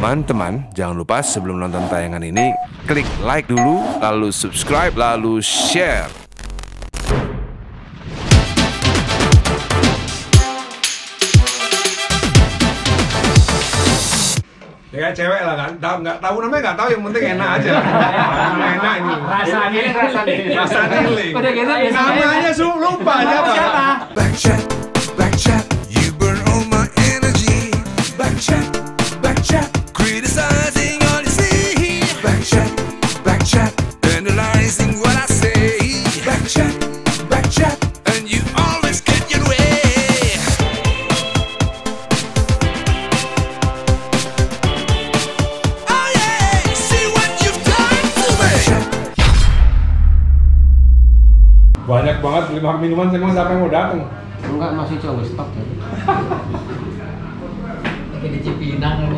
Teman-teman, jangan lupa sebelum nonton tayangan ini, klik like dulu, lalu subscribe, lalu share. Ya cewek lah kan, nggak tahu namanya nggak tahu, yang penting enak aja. Enak ini. Rasa nilai. Udah gitu Namanya lupa aja apa. Back chat, you burn all my energy. Back chat, criticizing all you see. Back chat, analyzing what I say. Back chat, and you always get your way. Oh yeah, see what you've done to me. Banyak banget beli minuman, emang siapa yang mau datang? Enggak, masih coba stok ya. Kayak di Cipinang ini.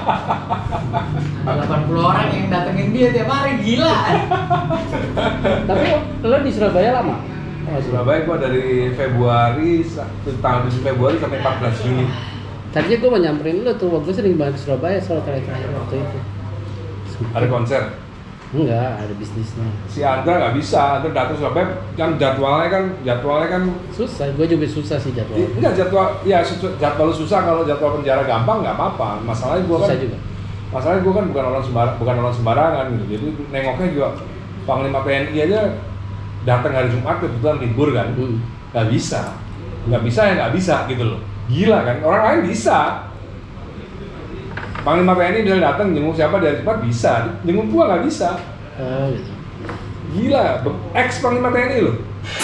80 orang yang datengin dia tiap hari, gila. Tapi lo di Surabaya lama? Surabaya gua dari Februari, tanggal 7 Februari sampai 14 Juni. Tadinya gue mau nyamperin lo tuh, gue sering banget di Surabaya soal terakhir waktu itu. Ada konser. Enggak, ada bisnisnya. Si Andra nggak bisa, Andra datang Surabaya kan jadwalnya kan Susah, gue juga susah sih jadwal. enggak jadwal lu susah, kalau jadwal penjara gampang nggak apa-apa. Masalahnya gua Susah kan juga. Masalahnya gua kan bukan orang sembarangan gitu. Jadi nengoknya juga Panglima TNI aja datang hari Jumat kebetulan libur kan. Nggak bisa ya nggak bisa gitu loh. Gila kan, orang lain bisa. Panglima TNI dia datang jenguk siapa dari Jumat bisa, jenguk gua nggak bisa. Oh gitu. Gila, ex Panglima TNI loh.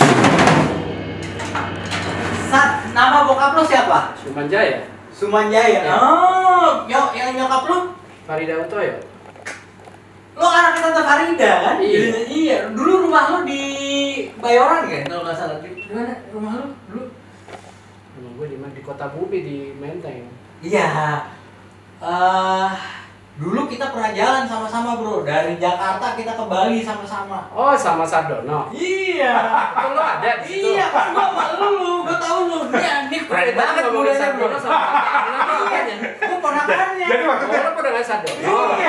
Sat, nama bokap lo siapa? Sumanjaya, Sumanjaya. Ya. Oh, yang nyokap lo? Farida Utoyo. Lo anaknya Tante Farida kan? Iya. Iya. Dulu rumah lo di Bayoran kan? Kalau nggak salah. Di mana rumah lo dulu? Rumah gue di Kota Bumi di Menteng. Iya. Dulu kita pernah jalan sama-sama bro. Dari Jakarta kita ke Bali sama-sama. Oh, sama Sardono. Iya. Itu lo ada di situ. Iya, kan gua sama lu, gua tahu lu. Ini keren banget ngomongin budaya bro. Sardono sama Iya, gua ponakannya. Jadi maksudnya lo pada nggak Sardono? Iya.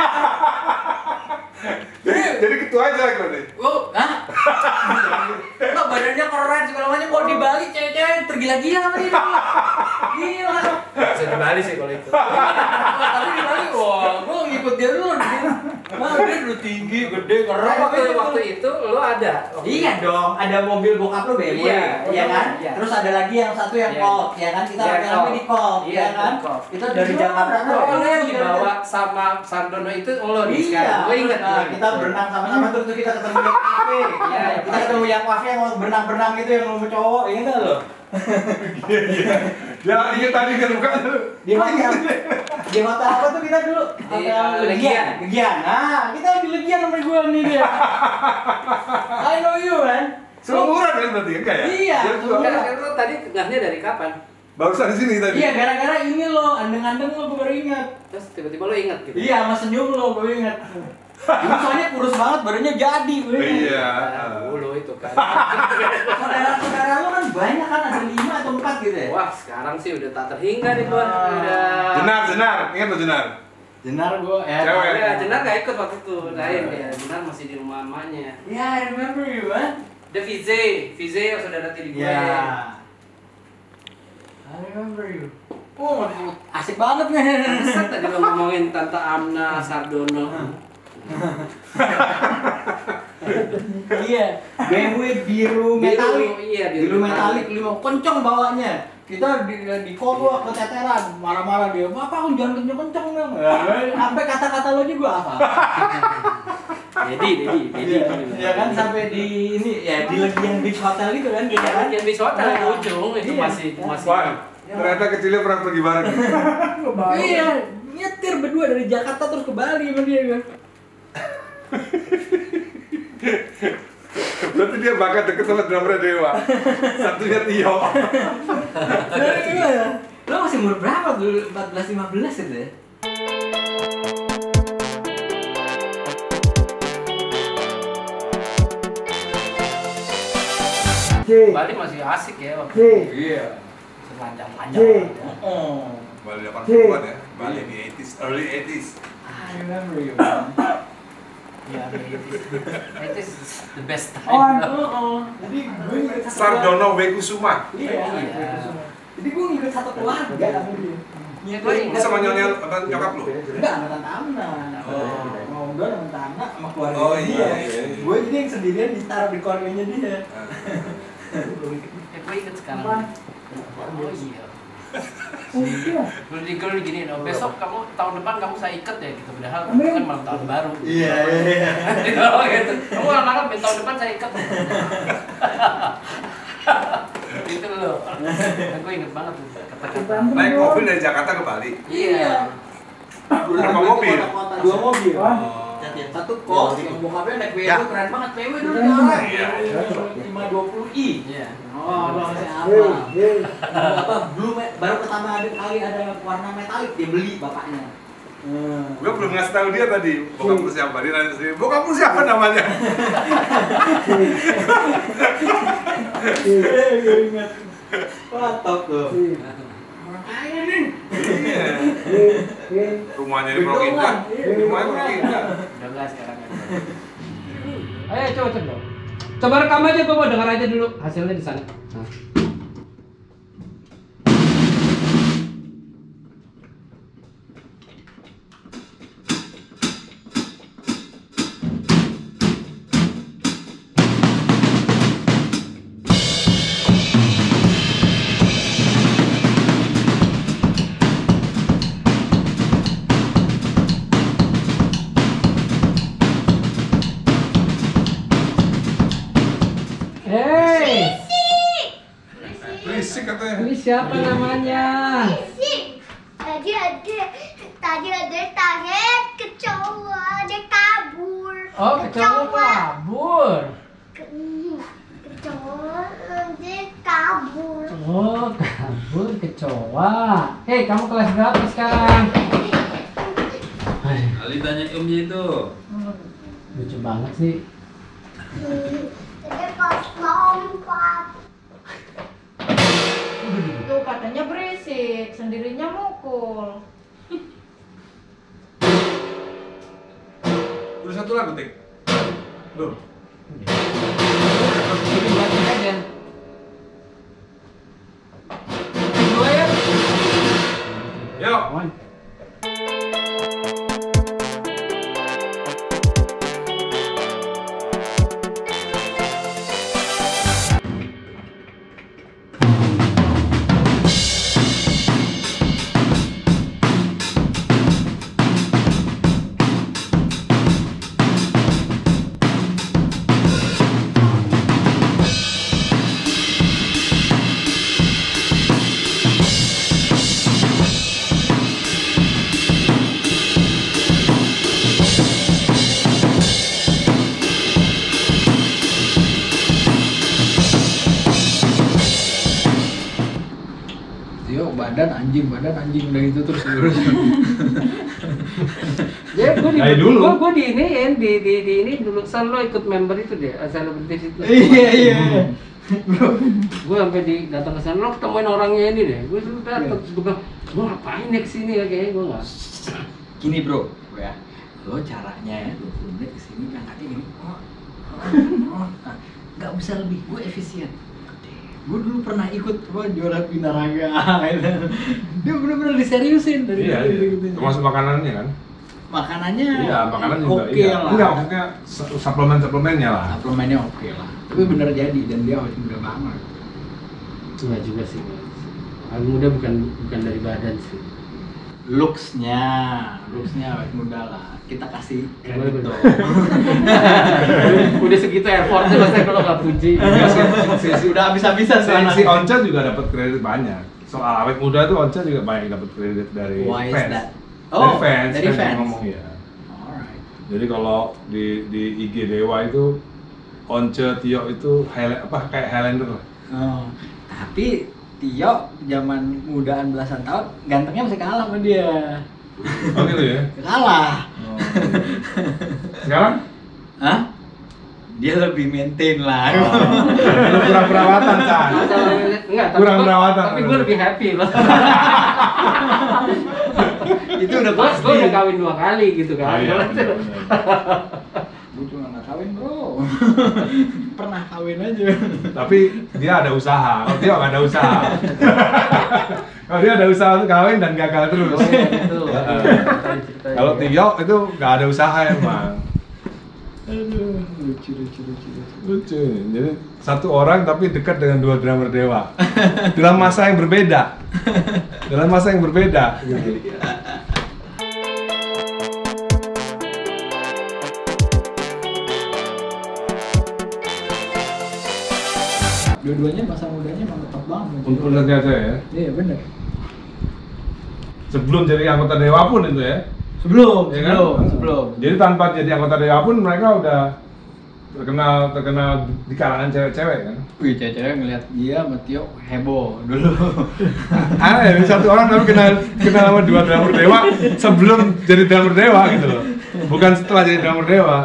jadi ketua aja lagi berarti. Oh, hah? Lo badannya keren segala macam. Kalau di Bali cewek-cewek tergila-gila sama dia. Gila. Bisa di Bali sih kalau itu. Tapi di Bali, wah, gua ngikut dia dulu. Wah, dia dulu tinggi, gede, keren. Waktu itu lo ada. Iya dong, ada mobil bokap lo BMW, iya kan? Iya. Terus ada lagi yang satu yang Iya. Colt, ya kan? Kita Iya, rame-rame di Colt, Iya, ya kan? Colt. Kita dari Jakarta. Oh, lo yang dibawa sama Sardono itu lo nih Iya, sekarang. Gue ingat. nah, kita berenang sama-sama terus kita ketemu yang kafe. Iya, Kita ketemu yang kafe yang mau berenang-berenang gitu yang mau cowok, ingat nggak lo? Ya ingat tadi kan bukan. Di hotel, di hotel apa tuh kita dulu? Di, Hotel Legian. Legian. Nah, kita di Legian sama gue nih dia. I know you kan? Seumuran kan berarti kan kayak? Iya. Lo tadi ngahnya dari kapan? Barusan di sini tadi. Iya, gara-gara ini lo, andeng-andeng lo gue baru ingat. Terus tiba-tiba lo ingat gitu. Iya, sama senyum lo gue ingat. Dulu soalnya kurus banget, badannya jadi gue ingat. Iya. Dulu itu kan. Saudara-saudara lo kan banyak kan, ada 5 atau 4 gitu ya? Wah, sekarang sih udah tak terhingga nih gua. Udah. Jenar, ingat lo Jenar? Jenar gue, ya. Cewek. Ya, Jenar gak ikut waktu itu. Lain ya, Jenar masih di rumah mamanya. Ya, I remember you kan? Ada Vize yang saudara tiri gue. Ya. I remember you. Oh, asik banget nih. Masa tadi lo ngomongin Tante Amna, Sardono. Iya, BMW biru metalik. Iya, Biru metalik 5 kenceng bawanya. Kita di kol gua keteteran, marah-marah dia. Bapak jangan kenceng-kenceng dong. Sampai kata-kata lo juga apa? Dedi. Ya kan sampai di ini ya di Legian Beach Hotel itu kan kita kan. Yang di hotel di ujung itu Iya. masih. Wah, ternyata kecilnya pernah pergi bareng. Iya, nyetir berdua dari Jakarta terus ke Bali sama dia kan. Berarti dia bakal deket sama drummer Dewa. Satunya Tio. Iya. Lo masih umur berapa dulu? 14-15 gitu ya? Bali masih asik ya waktu itu. Iya. Panjang-panjang. Bali 80-an ya. Bali di 80s, early 80s. I remember you. Yeah, It is the best time. Jadi gue ngikut satu Sardono Wekusuma. Iya. Jadi gue ngikut satu keluarga sama dia. Ya, gue Ini sama nyonya apa nyokap lu? Enggak, sama tante Amna. Mau gue sama tante Amna sama keluarga Oh, dia. iya. Gue jadi yang sendirian ditaruh di keluarganya dia. gue ikut sekarang. Oh iya. Kalau diginiin, oh besok kamu tahun depan kamu saya ikat ya gitu. Padahal itu kan malam tahun baru. Iya. Oh gitu. Kamu anak-anak tahun depan saya ikat. Itu loh. Gue inget banget kata-kata. Naik mobil dari Jakarta ke Bali. Iya. Berapa mobil? Dua mobil. Satu kos, yang bokapnya naik BMW, keren banget BMW dulu orang. 520i. Iya. Oh, lo masih apa? Blue baru pertama kali ada warna metalik dia beli bapaknya. Gue belum ngasih tahu dia tadi bokap lu siapa, dia nanya sendiri, bokap lu siapa namanya? Gue ingat. Mantap tuh. Orang kaya nih. Iya. Rumahnya di Pondok Indah. Rumahnya Pondok Indah. 12 sekarang kan. Ayo coba. Coba rekam aja, gue mau dengar aja dulu hasilnya di sana. Nah. Berisik katanya. Ini siapa namanya? Tadi ada target kecoa, dia kabur. Oh, kecoa kabur. Kecoa, dia kabur. Oh, kabur kecoa. Hei, kamu kelas berapa sekarang? Ali tanya omnya itu. Lucu banget sih. Dia pas lompat. Tuh katanya berisik, sendirinya mukul. Terus satu lagu, Tik. Loh. Ini buatin aja. Dua ya? Yuk. One. badan anjing udah itu terus Ya, gue di Dari dulu. Gue di ini dulu selalu ikut member itu deh, selebritis itu. Iya. Gue sampai datang ke sana, lo ketemuin orangnya ini deh. Gue sudah datang, gue bilang, gue ngapain ya kesini ya, kayaknya gue nggak. Gini bro, ya, lo caranya ya 20 menit kesini berangkatnya gini. Nggak bisa lebih, gue efisien. Gue dulu pernah ikut juara binaraga. Dia bener-bener diseriusin dari Iya, gitu. termasuk makanannya kan? Makanannya Iya, makanan juga oke iya. lah. Enggak, maksudnya suplemennya lah. Suplemennya oke lah. Tapi bener jadi dan dia awet muda banget. Enggak juga sih. Awet muda bukan dari badan sih. Looksnya awet muda lah. Kita kasih kredit dong. Udah segitu effortnya masa kalau nggak puji. Iya, Udah habis-habisan si Onca juga dapat kredit banyak. Soal awet muda tuh Onca juga banyak dapat kredit dari Why is fans. that? Oh, dari dari fans fans. ngomong ya. Alright. Jadi kalau di IG Dewa itu Once Tio itu kayak Highlander lah. Oh, tapi Tio zaman mudaan belasan tahun gantengnya masih kalah sama dia. Oh gitu ya? Kalah. Oh. Sekarang? Hah? Dia lebih maintain lah. Lu kurang perawatan, Chan. Kalau enggak, Kurang perawatan. Tapi gue lebih happy loh. Itu udah Gue pasti. udah kawin 2 kali gitu kan. Gue cuma nggak kawin bro. Pernah kawin aja. Tapi dia ada usaha. Kalau dia nggak ada usaha. Kalau dia ada usaha untuk kawin dan gagal terus. Oh, iya, betul. Kalau Tio itu nggak ada usaha emang. Aduh, lucu. Lucu. Jadi satu orang tapi dekat dengan 2 drummer dewa. Dalam masa yang berbeda. Dalam masa yang berbeda. Gitu. Dua-duanya masa mudanya emang tetap banget. Untuk ternyata ya. Iya bener. Sebelum jadi anggota dewa pun itu ya. Sebelum. Ya kan? Jadi tanpa jadi anggota dewa pun mereka udah terkenal di kalangan cewek-cewek kan. Wih, cewek-cewek ngeliat dia sama Tio heboh dulu. Aneh, satu orang tapi kenal sama 2 drummer dewa sebelum jadi drummer dewa gitu loh. Bukan setelah jadi drummer dewa.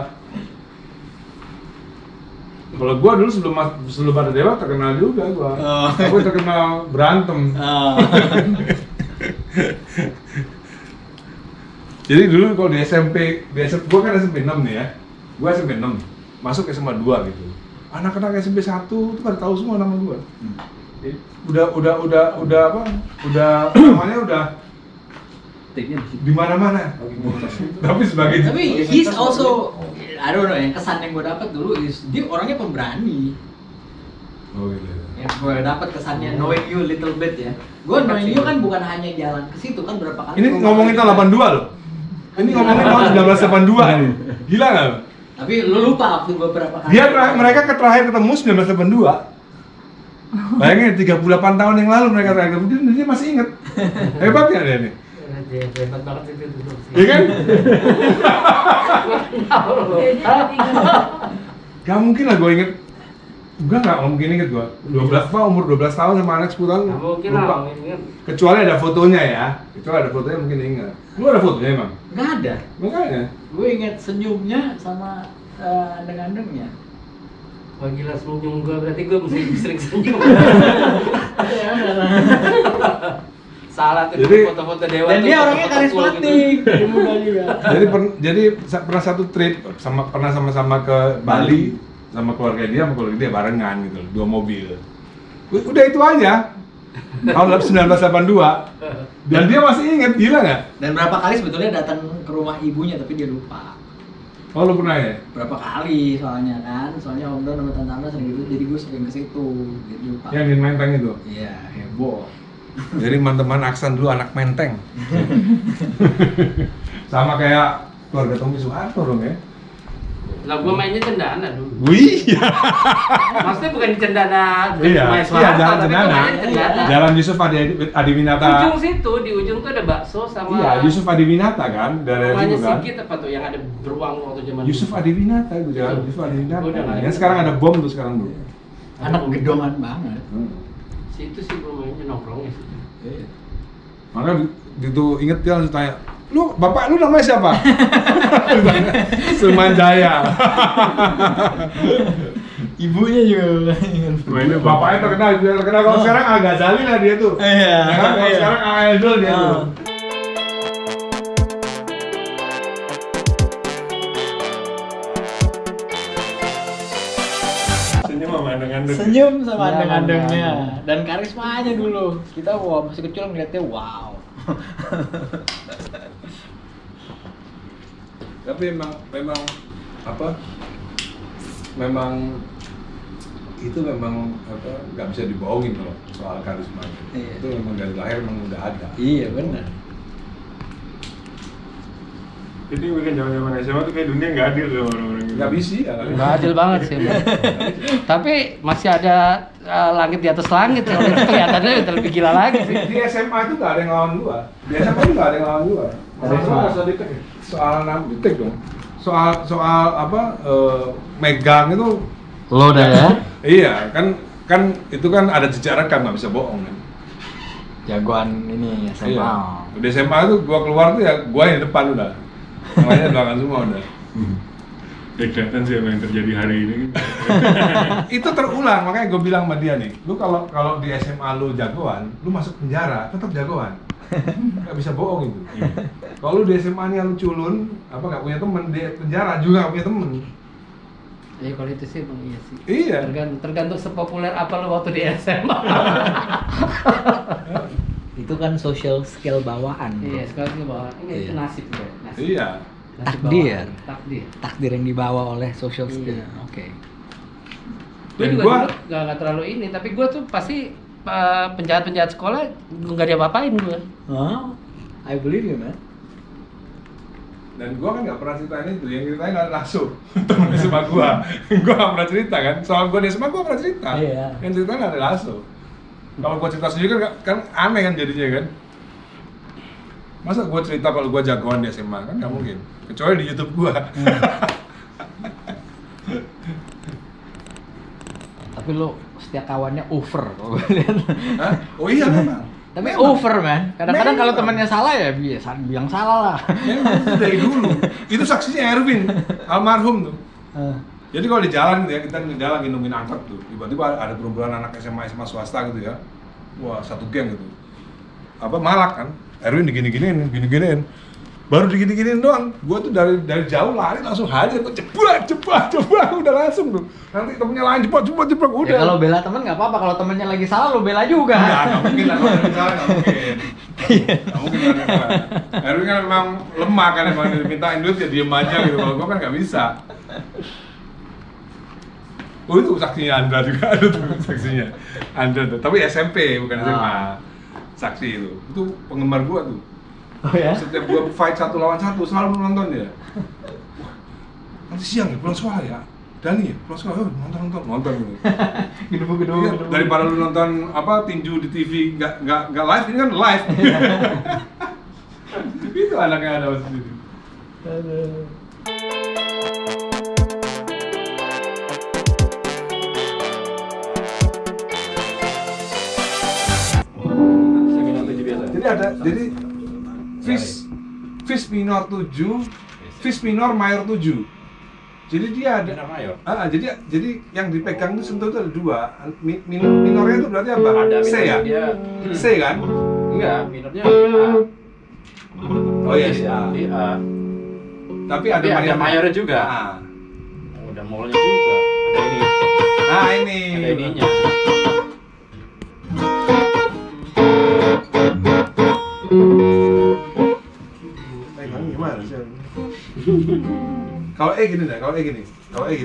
Kalau gua dulu sebelum ada dewa terkenal juga gua. Oh. Aku terkenal berantem. Jadi dulu kalau di SMP gua kan SMP 6 nih ya. Gua SMP 6, masuk SMA 2 gitu. Anak-anak SMP 1 tuh pada tahu semua nama gua. Udah apa? Namanya udah di mana-mana. Tapi sebagai Tapi he's also, I don't know, yang kesan yang gue dapat dulu is dia orangnya pemberani. Oh gitu. Yang gue dapat kesannya knowing you little bit ya. Gue knowing you kan bukan hanya jalan ke situ kan berapa kali. Ini ngomongin tahun 82 loh. Ini ngomongin tahun 1982 nih. Gila nggak? Tapi lu lupa waktu beberapa kali. Mereka terakhir ketemu 1982. Bayangin 38 tahun yang lalu mereka terakhir ketemu, dia masih inget. Hebat ya dia nih. Hebat banget itu. Iya kan? Gak mungkin lah gue inget. Gak mungkin inget gue. umur 12 tahun sama anak 10 tahun. Gak mungkin lupa. lah, inget. Kecuali ada fotonya ya. Kecuali ada fotonya mungkin inget. Lu ada fotonya emang? Nggak ada. Makanya. Gue inget senyumnya sama andeng-andengnya. Wah gila senyum gue, berarti gue mesti sering senyum. Salah tuh Jadi- foto-foto dewa Dan tuh, dia orangnya foto-foto cool karismatik, dari muda juga. Jadi pernah satu trip pernah sama-sama ke Bali sama keluarga dia barengan gitu loh, 2 mobil. Udah itu aja. Tahun 1982. Dan dia masih inget, gila nggak? Dan berapa kali sebetulnya datang ke rumah ibunya tapi dia lupa. Oh lu pernah ya? Berapa kali soalnya kan? Soalnya Om Don sama Tante Amna sering gitu, jadi gue sering ke situ. Jadi lupa. Yang di Menteng itu. Iya, heboh. Jadi teman-teman Aksan dulu anak Menteng. Sama kayak keluarga Tommy Soeharto dong ya. Lah gue mainnya cendana dulu. Wih. Maksudnya bukan di cendana, Iya, main iya, Soeharto, jalan tapi cendana. gue mainnya cendana. Jalan Yusuf Adiwinata. Ujung situ, di ujung tuh ada bakso sama Iya, Yusuf Adiwinata kan dari namanya situ kan. Sigit apa tuh yang ada beruang waktu zaman Yusuf dulu. Adiwinata itu jalan Betul. Yusuf Adiwinata. Gua udah nggak Yang ingat. sekarang ada bom tuh sekarang tuh. Anak gedongan banget. Situ sih gue mainnya nongkrongnya situ. Iya. Maka gitu inget dia langsung tanya, lu bapak lu namanya siapa? Sumanjaya. Ibunya juga. Bapaknya terkenal kalau sekarang agak Ghazali lah dia tuh. Iya. Ya kan? Kalau Iya. sekarang idol dia tuh. Senyum sama andeng-andeng. Senyum sama Iya, andeng-andengnya iya. dan karismanya dulu. Kita masih kecil ngeliatnya wow. Tapi memang apa? Memang itu memang apa? Nggak bisa dibohongin loh soal karisma. Iya. Itu memang dari lahir memang udah ada. Iya benar. Jadi bikin zaman-zaman SMA tuh kayak dunia nggak adil loh orang-orang gitu. Nggak bisa ya. Nggak adil banget sih. Bang. Tapi masih ada langit di atas langit, kalau itu kelihatannya lebih gila lagi sih. Di SMA itu nggak ada yang lawan gua. Di SMA itu nggak ada yang lawan gua. Soal detik dong. Soal apa? Megang itu. Lo udah ya? Iya kan itu kan ada jejak rekam, nggak bisa bohong kan. Jagoan ini SMA. Iya. Di SMA itu gua keluar tuh ya gua yang depan udah. Namanya belakang semua udah. Ya kelihatan sih apa yang terjadi hari ini. Itu terulang, makanya gue bilang sama dia nih, lu kalau di SMA lu jagoan, lu masuk penjara tetap jagoan. Gak bisa bohong itu. Kalau lu di SMA nya lu culun, nggak punya temen, di penjara juga nggak punya temen. Ya kalau itu sih emang iya sih. Iya. Tergantung sepopuler apa lu waktu di SMA. Itu kan social skill bawaan. Iya, sekarang itu bahwa ini itu nasib ya. Nasib. Iya. Nasib Takdir. bawaan. Takdir. Takdir yang dibawa oleh social skill. Iya. Oke. Gue Dan juga gua- nggak terlalu ini, tapi gue tuh pasti penjahat sekolah nggak diapa-apain gue. Oh, I believe you, man. Dan gua kan nggak pernah ceritain itu, yang ceritain langsung temen SMA gua. Gua nggak pernah cerita kan, soal gua di SMA gua pernah cerita. Iya. Yang ceritain ada langsung. Kalau gua cerita sendiri kan aneh kan jadinya kan. Masa gua cerita kalau gua jagoan di SMA kan nggak mungkin, kecuali di YouTube gua. Tapi lo setiap kawannya over kalau gue lihat. Hah? Oh iya memang. Tapi Memang. over, man. Kadang-kadang kalau Memang. temannya salah ya biasa bilang salah lah. Memang itu dari dulu. Itu saksinya Erwin, almarhum tuh. Jadi kalau di jalan gitu ya, kita di jalan minumin angkot tuh, tiba-tiba ada gerombolan anak SMA swasta gitu ya. Wah, satu geng gitu. Malak kan. Erwin digini-giniin. Baru digini-giniin doang. Gua tuh dari jauh lari langsung hadir, gua cepat, udah langsung tuh. Nanti temennya lain cepat udah. Ya kalau bela temen nggak apa-apa, kalau temennya lagi salah lo bela juga. Nggak mungkin lah, kalau misalnya nggak mungkin. Nggak mungkin kan. Erwin kan memang lemah kan, emang dimintain duit ya diem aja gitu. Kalau gua kan nggak bisa. Oh itu saksinya Andra juga ada tuh saksinya. Andra tuh, tapi SMP bukan SMA. Saksi itu penggemar gua tuh. Oh ya? Setiap gua fight 1 lawan 1 selalu nonton dia. Wah, nanti siang ya pulang sekolah ya. Dani ya pulang sekolah, nonton gitu. Gedung-gedung. Iya, daripada lu nonton tinju di TV nggak live, ini kan live. Itu anaknya ada sendiri. Jadi Fis minor 7, Fis minor mayor 7. Jadi dia ada Minor mayor. Jadi yang dipegang itu sentuh itu ada 2. Minornya itu berarti apa? Ada C ya? dia. C kan? Enggak, minornya A. Oh iya sih A. Di A. Tapi ada Tapi ada mayornya juga. A. Udah molnya juga. Ada ini. Nah ini. Ada ininya. Pegang gimana sih? Kalau E gini deh, kalau E gini.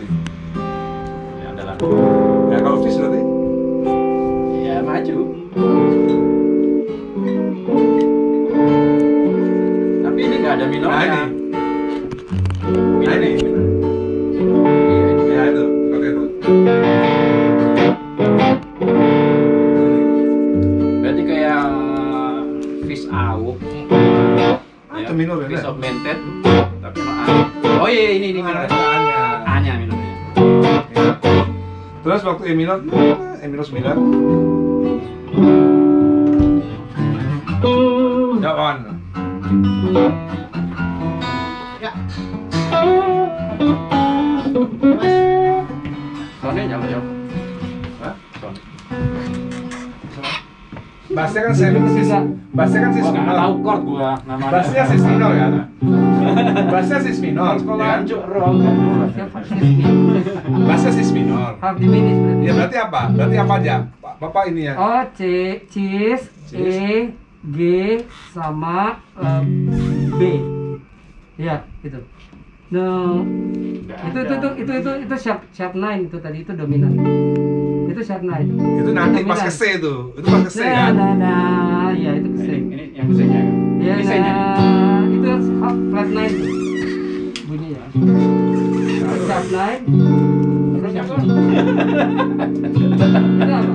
Ya ada lah. Ya kalau Fis berarti Ya maju. Tapi ini nggak ada minornya. Nah ini. Minor Nah, ini. Iya, ini. Ya itu, pakai itu. Berarti kayak fish awuk. Itu minor ya? Fish augmented. Tapi emang A. Oh iya ini minor. A-nya. A-nya minornya. Terus waktu E minor 9. Dawan. Ya. Soalnya jauh. Hah? Soalnya. Bassnya kan bassnya kan sis Gua nggak minor. tahu chord gua namanya. Bassnya sis minor kan? Bassnya sis minor. Sekolah ya kan? hancur rock. Bassnya sis minor. Half diminished berarti. Ya berarti apa? Berarti apa aja? Bapak ini ya. Oh, cis, E, G sama B. Ya, itu. No. Itu sharp 9 itu tadi itu dominan. Itu sharp 9. Itu nanti pas ke C itu. Itu pas ke C kan? Nah, ya itu ke C. Ini yang C-nya kan? Ya, Ini C-nya. nah, itu flat 9 tuh. Bunyinya. Sharp 9. Terus yang Itu apa?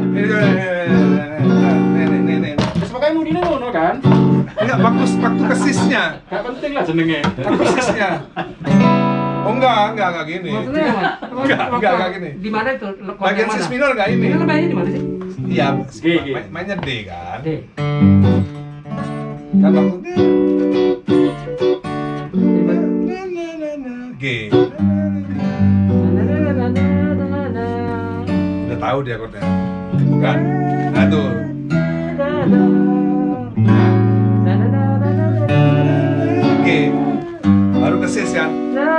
Nih. terus makanya mau ngono kan? Enggak, waktu ke sisnya. Gak penting lah jenenge. Waktu sisnya. Oh enggak gini. Maksudnya apa? Enggak gini. Di mana itu? Chord Bagian yang mana? sis minor enggak ini. Ini mainnya di mana sih? Iya, G. mainnya D kan. D. Kan waktu Di mana? G. tahu dia chordnya. Bukan. Nah tuh. Oke. Baru ke sis kan?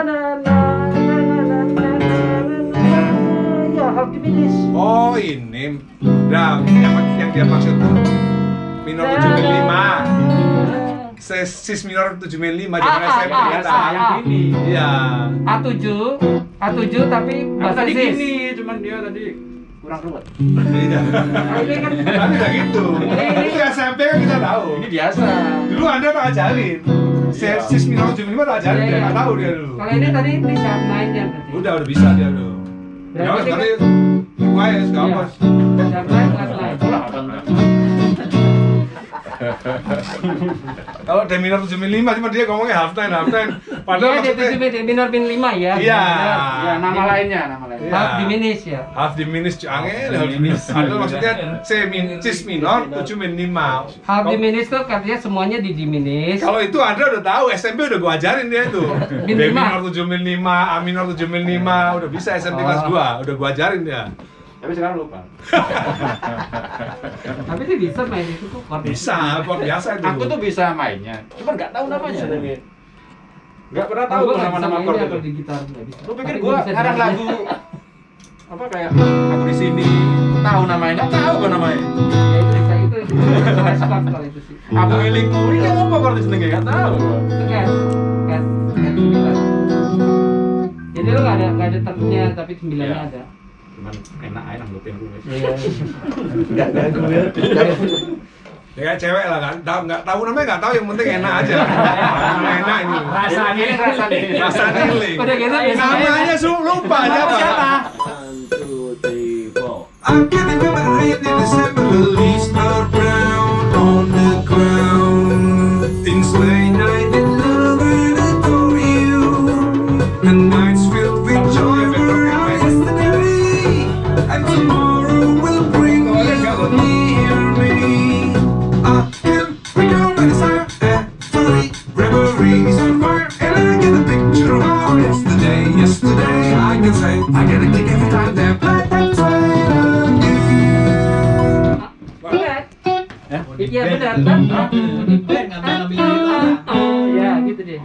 Oh ini. Nah, yang dia maksud tuh minor 7/5. Sis minor 7/5 di mana SMP biasa yang gini. Iya. A7 tapi bahasa tadi sis. gini, cuman dia tadi kurang ruwet. Iya. Ini kan Tapi nggak gitu. Itu SMP kan kita tahu. Ini biasa. Dulu Anda tak ajarin. Sis minor 7/5 tak ajarin, dia nggak tahu dia dulu. Kalau ini tadi di sharp 9 ya berarti. Udah bisa dia dulu. Ya, Berarti tapi lumayan nggak apa. Sharp 9 kelas 9. Kalau D minor 7/5 cuma dia ngomongnya half time. Padahal Dia maksudnya D minor pin 5 ya. Iya. Ya, nama lainnya. Iya. Half diminished ya. half diminished angel. Padahal maksudnya cis minor 7/5. Half diminished tuh artinya semuanya di diminish. Kalau itu Anda udah tahu, SMP udah gua ajarin dia itu. Min D 5. minor 7/5, A minor 7/5, udah bisa SMP kelas 2, udah gua ajarin dia. Tapi sekarang lupa. Tapi dia bisa main itu tuh chord. Bisa, chord biasa itu. Aku tuh bisa mainnya, cuman nggak tahu namanya. Nggak pernah tahu Gua nggak nama-nama bisa chord mainnya itu. kalau di gitar nggak bisa. Lu pikir Tapi gua bisa ngarang dengerin. lagu apa kayak aku di sini tahu namanya? Nggak tahu gua namanya. Ya itu bisa itu. Flash chord kalau itu sih. Aku milingku ini apa chord jenenge? Nggak tahu. Itu kan 9. Jadi lu nggak ada termnya tapi 9-nya Iya. ada. Cuman enak aja nanggutin gue. Iya. Nggak gagu ya. Ya kayak cewek lah kan, nggak tahu namanya nggak tahu, yang penting enak aja. Enak ini. Rasa niling. Udah gitu biasanya. Namanya lupa aja Siapa? Pak. 1, 2, 3, 4. I'm getting over the rain in December. The leaves are brown on the ground. Things late night in love and adore you. The nights filled with joy were out yesterday, and tomorrow will bring you near me. I can recall my desire and funny reveries on fire, and I get a picture of how yesterday. I can say I get a kick every time they play that train again. Iya benar kan? Di band ngambil gitar. Ya gitu deh.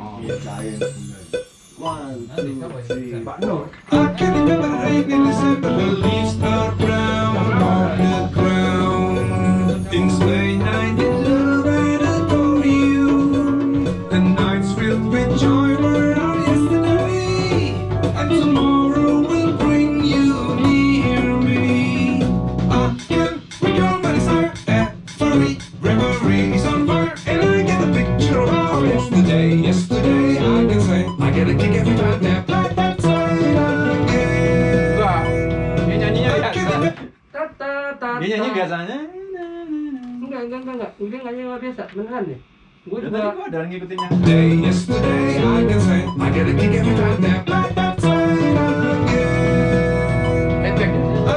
I can remember the rain in December. The leaves are brown on the ground. Things late night in love and adore you. The nights filled with joy were out yesterday, and tomorrow will bring you near me. I can recall my desire and funny reveries on fire, and I get a picture of how yesterday. I can say I get a kick every time they play that train again. Enggak. Dia nyanyinya biasa. Tata. Dia nyanyi biasanya. Enggak. Dia nggak nyanyi biasa, beneran deh. Gue Tadi juga. gua ada ngikutinnya. Yesterday, I can say I get a kick every time they play that train again. Efek.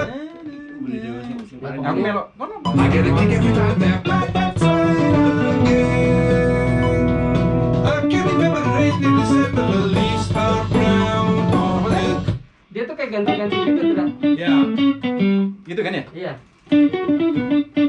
Aku Aku melok. I get a kick every time they play that train again. I can remember the rain in December, the leaves are brown on the Dia tuh kayak ganti-ganti gitu, Dra. Ya. Gitu kan ya? Iya.